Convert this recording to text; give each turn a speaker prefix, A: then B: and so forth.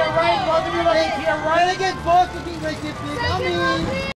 A: your right, both of you looking to your right.
B: Can I get both of you right there, please?